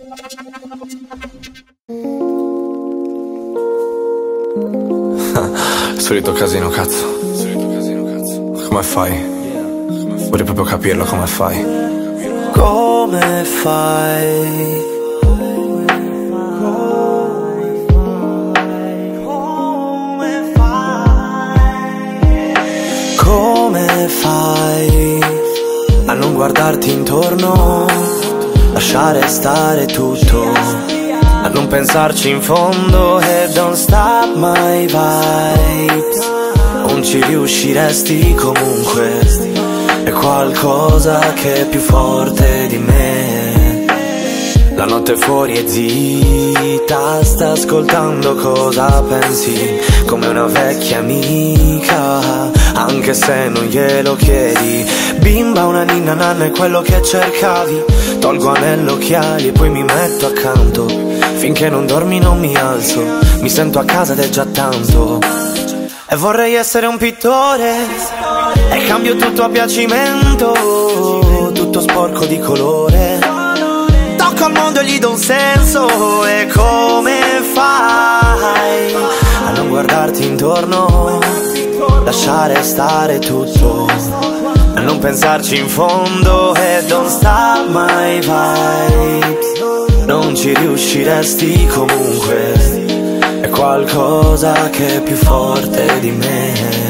Solito casino, cazzo. Come fai? Vorrei proprio capirlo, come fai? Come fai? Come fai a non guardarti intorno, lasciare stare tutto, a non pensarci in fondo e don't stop my vibes. Non ci riusciresti comunque, è qualcosa che è più forte di me. La notte fuori è zitta, sta ascoltando cosa pensi, come una vecchia amica, anche se non glielo chiedi. Bimba, una ninna nanna è quello che cercavi. Tolgo anello, occhiali e poi mi metto accanto. Finché non dormi non mi alzo, mi sento a casa ed è già tanto. E vorrei essere un pittore e cambio tutto a piacimento, tutto sporco di colore. Tocco al mondo e gli do un senso. E come fai a non guardarti intorno, lasciare stare tutto, a non pensarci in fondo e don't stop my vibes. Non ci riusciresti comunque, è qualcosa che è più forte di me.